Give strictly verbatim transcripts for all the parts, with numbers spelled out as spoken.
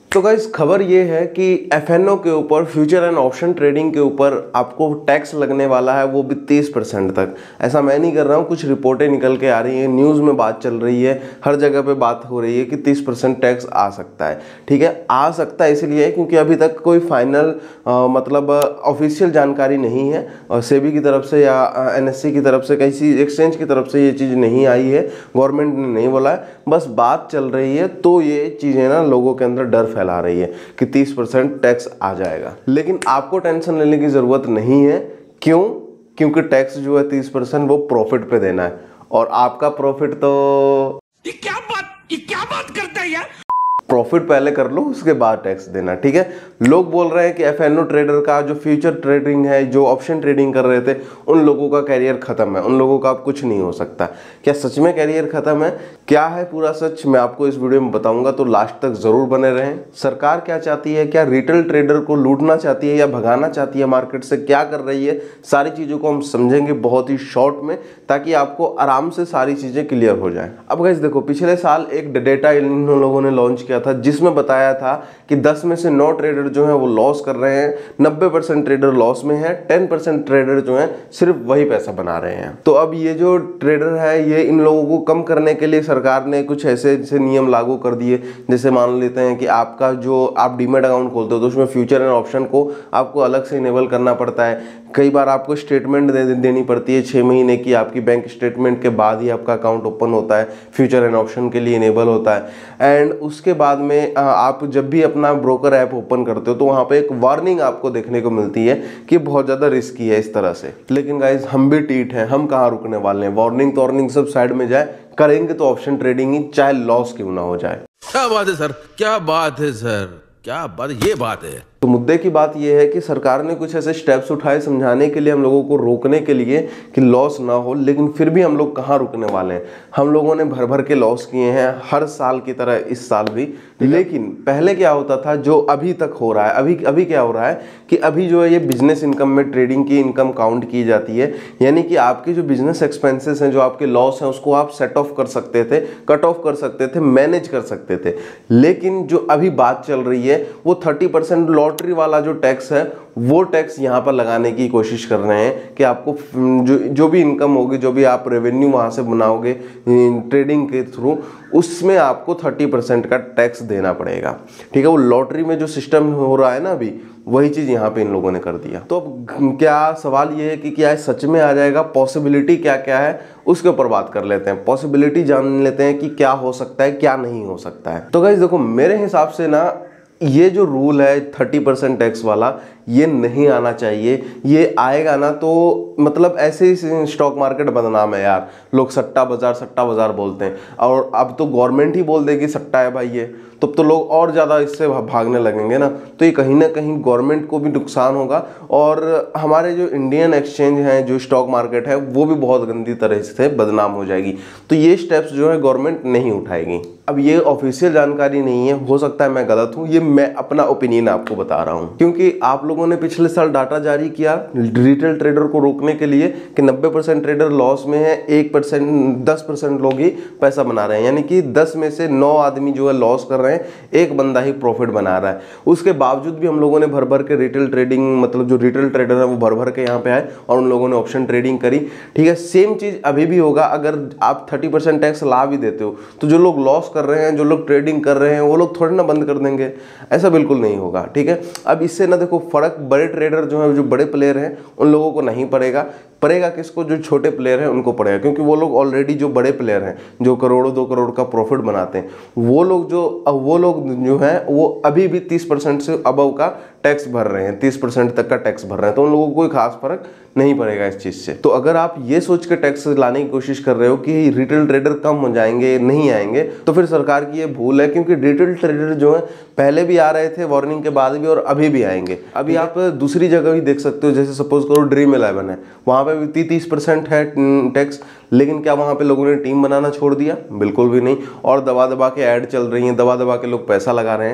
तो गाइस खबर ये है कि एफ एन ओ के ऊपर, फ्यूचर एंड ऑप्शन ट्रेडिंग के ऊपर आपको टैक्स लगने वाला है, वो भी तीस परसेंट तक। ऐसा मैं नहीं कर रहा हूँ, कुछ रिपोर्टें निकल के आ रही हैं, न्यूज़ में बात चल रही है, हर जगह पे बात हो रही है कि तीस परसेंट टैक्स आ सकता है। ठीक है, आ सकता है इसलिए क्योंकि अभी तक कोई फाइनल मतलब ऑफिशियल जानकारी नहीं है, और सेबी की तरफ से या एन एस सी की तरफ से, किसी एक्सचेंज की तरफ से ये चीज़ नहीं आई है, गवर्नमेंट ने नहीं बोला है, बस बात चल रही है। तो ये चीज़ें ना लोगों के अंदर डर फैला रही है कि तीस परसेंट टैक्स आ जाएगा, लेकिन आपको टेंशन लेने की ज़रूरत नहीं है। क्यों? क्योंकि टैक्स जो है तीस परसेंट वो प्रॉफिट पे देना है, और आपका प्रॉफिट तो ये क्या बात ये क्या बात करता है यार। प्रॉफिट पहले कर लो, उसके बाद टैक्स देना। ठीक है, लोग बोल रहे हैं कि एफ एन ओ ट्रेडर का जो फ्यूचर ट्रेडिंग है, जो ऑप्शन ट्रेडिंग कर रहे थे, उन लोगों का कैरियर खत्म है, उन लोगों का अब कुछ नहीं हो सकता। क्या सच में कैरियर खत्म है? क्या है पूरा सच, मैं आपको इस वीडियो में बताऊंगा, तो लास्ट तक जरूर बने रहें। सरकार क्या चाहती है, क्या रिटेल ट्रेडर को लूटना चाहती है या भगाना चाहती है मार्केट से, क्या कर रही है, सारी चीजों को हम समझेंगे बहुत ही शॉर्ट में, ताकि आपको आराम से सारी चीजें क्लियर हो जाए। अब गाइस देखो, पिछले साल एक डेटा इन लोगों ने लॉन्च किया था, जिसमें बताया था कि दस में से नौ ट्रेडर जो हैं वो लॉस कर रहे हैं, नब्बे परसेंट ट्रेडर लॉस में है, दस परसेंट ट्रेडर जो हैं सिर्फ वही पैसा बना रहे हैं। तो अब ये जो ट्रेडर है, ये इन लोगों को कम करने के लिए सरकार ने कुछ ऐसे ऐसे नियम लागू कर दिए। जैसे मान लेते हैं कि आपका जो आप डीमेट अकाउंट खोलते हो तो उसमें फ्यूचर एंड ऑप्शन को आपको अलग से इनेबल करना पड़ता है। कई बार आपको स्टेटमेंट दे, देनी पड़ती है छः महीने की, आपकी बैंक स्टेटमेंट के बाद ही आपका अकाउंट ओपन होता है, फ्यूचर एंड ऑप्शन के लिए इनेबल होता है। एंड उसके बाद में आप जब भी अपना ब्रोकर ऐप ओपन करते हो तो वहाँ पे एक वार्निंग आपको देखने को मिलती है कि बहुत ज़्यादा रिस्की है इस तरह से। लेकिन गाइज हम भी टीट हैं, हम कहाँ रुकने वाले हैं, वार्निंग तो वार्निंग सब साइड में जाए, करेंगे तो ऑप्शन ट्रेडिंग ही, चाहे लॉस क्यों ना हो जाए। क्या बात है सर, क्या बात है सर, क्या बात, ये बात है। तो मुद्दे की बात यह है कि सरकार ने कुछ ऐसे स्टेप्स उठाए समझाने के लिए, हम लोगों को रोकने के लिए कि लॉस ना हो, लेकिन फिर भी हम लोग कहाँ रुकने वाले हैं। हम लोगों ने भर भर के लॉस किए हैं, हर साल की तरह इस साल भी। लेकिन पहले क्या होता था, जो अभी तक हो रहा है, अभी अभी क्या हो रहा है कि अभी जो है ये बिजनेस इनकम में ट्रेडिंग की इनकम काउंट की जाती है। यानी कि आपके जो बिजनेस एक्सपेंसेस हैं, जो आपके लॉस हैं, उसको आप सेट ऑफ कर सकते थे, कट ऑफ कर सकते थे, मैनेज कर सकते थे। लेकिन जो अभी बात चल रही है वो थर्टी परसेंट लॉटरी वाला जो टैक्स है, वो टैक्स यहाँ पर लगाने की कोशिश कर रहे हैं कि आपको जो जो भी इनकम होगी, जो भी आप रेवेन्यू वहाँ से बनाओगे ट्रेडिंग के थ्रू, उसमें आपको थर्टी परसेंट का टैक्स देना पड़ेगा। ठीक है, वो लॉटरी में जो सिस्टम हो रहा है ना अभी, वही चीज़ यहाँ पे इन लोगों ने कर दिया। तो अब क्या सवाल ये है कि क्या सच में आ जाएगा, पॉसिबिलिटी क्या क्या है, उसके ऊपर बात कर लेते हैं। पॉसिबिलिटी जान लेते हैं कि क्या हो सकता है, क्या नहीं हो सकता है। तो गाइस देखो, मेरे हिसाब से ना ये जो रूल है थर्टी परसेंट टैक्स वाला, ये नहीं आना चाहिए। ये आएगा ना तो मतलब ऐसे ही स्टॉक मार्केट बदनाम है यार, लोग सट्टा बाजार सट्टा बाजार बोलते हैं, और अब तो गवर्नमेंट ही बोल देगी सट्टा है भाई ये, तब तो, तो लोग और ज़्यादा इससे भागने लगेंगे ना। तो ये कहीं ना कहीं गवर्नमेंट को भी नुकसान होगा, और हमारे जो इंडियन एक्सचेंज हैं, जो स्टॉक मार्केट है, वो भी बहुत गंदी तरह से बदनाम हो जाएगी। तो ये स्टेप्स जो है गवर्नमेंट नहीं उठाएगी। अब ये ऑफिशियल जानकारी नहीं है, हो सकता है मैं गलत हूँ, ये मैं अपना ओपिनियन आपको बता रहा हूँ, क्योंकि आप लोगों ने पिछले साल डाटा जारी किया रिटेल ट्रेडर को रोकने के लिए कि नब्बे परसेंट ट्रेडर लॉस में है, एक परसेंट दस परसेंट लोग ही पैसा बना रहे हैं। यानी कि दस में से नौ आदमी जो है लॉस कर रहे हैं, एक बंदा ही प्रॉफिट बना रहा है। उसके बावजूद भी हम लोगों ने भर भर के रिटेल ट्रेडिंग, मतलब जो रिटेल ट्रेडर है वो भर भर के यहाँ पे आए और उन लोगों ने ऑप्शन ट्रेडिंग करी। ठीक है, सेम चीज अभी भी होगा। अगर आप थर्टी परसेंट टैक्स ला भी देते हो तो जो लोग लॉस कर रहे हैं, जो लोग ट्रेडिंग कर रहे हैं, वो लोग थोड़ी ना बंद कर देंगे, ऐसा बिल्कुल नहीं होगा। ठीक है, अब इससे ना देखो फर्क बड़े ट्रेडर जो है, जो बड़े प्लेयर हैं, उन लोगों को नहीं पड़ेगा। पड़ेगा किसको? जो छोटे प्लेयर हैं उनको पड़ेगा, क्योंकि वो लोग ऑलरेडी जो बड़े प्लेयर हैं, जो करोड़ों दो करोड़ का प्रॉफिट बनाते हैं, वो लोग जो वो लोग जो हैं वो अभी भी तीस परसेंट से अबव का टैक्स भर रहे हैं, तीस परसेंट तक का टैक्स भर रहे हैं। तो उन लोगों को कोई खास फर्क नहीं पड़ेगा इस चीज़ से। तो अगर आप ये सोच के टैक्स लाने की कोशिश कर रहे हो कि रिटेल ट्रेडर कम हो जाएंगे, नहीं आएंगे, तो फिर सरकार की ये भूल है, क्योंकि रिटेल ट्रेडर जो है पहले भी आ रहे थे वार्निंग के बाद भी, और अभी भी आएंगे। अभी आप दूसरी जगह भी देख सकते हो, जैसे सपोज करो ड्रीम इलेवन है, वहाँ पे भी तीस परसेंट है टैक्स, लेकिन क्या वहाँ पे लोगों ने टीम बनाना छोड़ दिया? बिल्कुल भी नहीं। और दबा दबा के ऐड चल रही हैं, दबा दबा के लोग पैसा लगा रहे हैं।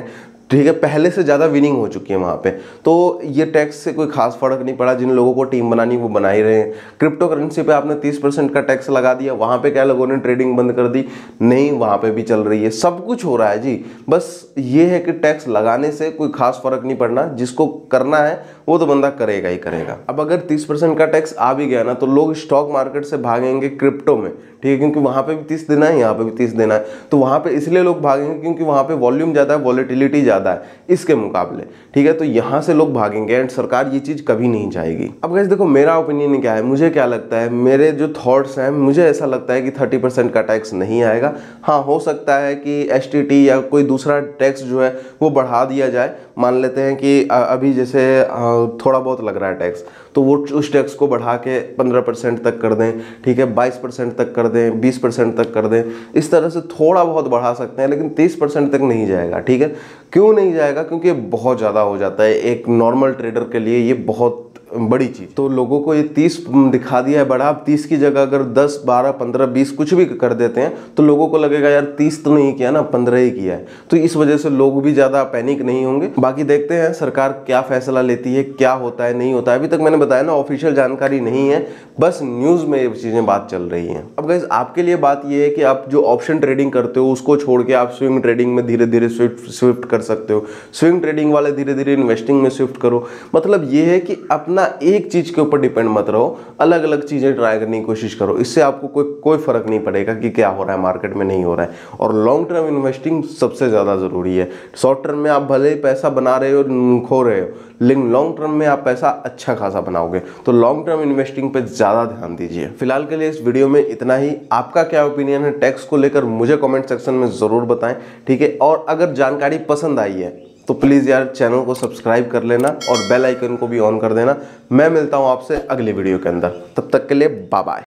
ठीक है, पहले से ज़्यादा विनिंग हो चुकी है वहाँ पे। तो ये टैक्स से कोई खास फर्क नहीं पड़ा। जिन लोगों को टीम बनानी वो बना ही रहे हैं। क्रिप्टो करेंसी पे आपने तीस परसेंट का टैक्स लगा दिया, वहाँ पे क्या लोगों ने ट्रेडिंग बंद कर दी? नहीं, वहाँ पे भी चल रही है, सब कुछ हो रहा है जी। बस ये है कि टैक्स लगाने से कोई खास फर्क नहीं पड़ना, जिसको करना है वो तो बंदा करेगा ही करेगा। अब अगर तीस परसेंट का टैक्स आ भी गया ना, तो लोग स्टॉक मार्केट से भागेंगे क्रिप्टो में, ठीक है, क्योंकि वहाँ पे भी तीस देना है, यहाँ पे भी तीस देना है। तो वहाँ पे इसलिए लोग भागेंगे क्योंकि वहाँ पे वॉल्यूम ज़्यादा है, वॉलेटिलिटी ज़्यादा है इसके मुकाबले, ठीक है। तो यहाँ से लोग भागेंगे एंड सरकार ये चीज़ कभी नहीं चाहेगी। अब गाइस देखो, मेरा ओपिनियन क्या है, मुझे क्या लगता है, मेरे जो थॉट्स हैं, मुझे ऐसा लगता है कि थर्टी परसेंट का टैक्स नहीं आएगा। हाँ, हो सकता है कि एस टी टी या कोई दूसरा टैक्स जो है वो बढ़ा दिया जाए। मान लेते हैं कि अभी जैसे थोड़ा बहुत लग रहा है टैक्स, तो वो उस टैक्स को बढ़ा के पंद्रह परसेंट तक कर दें, ठीक है, बाईस परसेंट तक कर दें, बीस परसेंट तक कर दें। इस तरह से थोड़ा बहुत बढ़ा सकते हैं, लेकिन तीस परसेंट तक नहीं जाएगा, ठीक है। क्यों नहीं जाएगा? क्योंकि बहुत ज़्यादा हो जाता है एक नॉर्मल ट्रेडर के लिए, ये बहुत बड़ी चीज़। तो लोगों को ये तीस दिखा दिया है बड़ा, अब तीस की जगह अगर दस, बारह, पंद्रह, बीस कुछ भी कर देते हैं तो लोगों को लगेगा यार तीस तो नहीं किया ना, पंद्रह ही किया है। तो इस वजह से लोग भी ज़्यादा पैनिक नहीं होंगे। बाकी देखते हैं सरकार क्या फैसला लेती है, क्या होता है नहीं होता है। अभी तक मैंने बताया ना, ऑफिशियल जानकारी नहीं है, बस न्यूज़ में ये चीज़ें बात चल रही हैं। अब गाइस आपके लिए बात ये है कि आप जो ऑप्शन ट्रेडिंग करते हो उसको छोड़ के आप स्विंग ट्रेडिंग में धीरे धीरे स्विफ्ट स्विफ्ट कर सकते हो। स्विंग ट्रेडिंग वाले धीरे धीरे इन्वेस्टिंग में स्विफ्ट करो। मतलब ये है कि अपना एक चीज़ के ऊपर डिपेंड मत रहो, अलग अलग चीज़ें ट्राई करने की कोशिश करो। इससे आपको कोई कोई फर्क नहीं पड़ेगा कि क्या हो रहा है मार्केट में, नहीं हो रहा है। और लॉन्ग टर्म इन्वेस्टिंग सबसे ज़्यादा ज़रूरी है। शॉर्ट टर्म में आप भले ही पैसा बना रहे हो, खो रहे हो, लेकिन लॉन्ग टर्म में आप पैसा अच्छा खासा बनाओगे। तो लॉन्ग टर्म इन्वेस्टिंग पे ज़्यादा ध्यान दीजिए। फिलहाल के लिए इस वीडियो में इतना ही। आपका क्या ओपिनियन है टैक्स को लेकर, मुझे कमेंट सेक्शन में ज़रूर बताएं, ठीक है। और अगर जानकारी पसंद आई है तो प्लीज़ यार चैनल को सब्सक्राइब कर लेना और बेल आइकन को भी ऑन कर देना। मैं मिलता हूँ आपसे अगली वीडियो के अंदर, तब तक के लिए बाय बाय।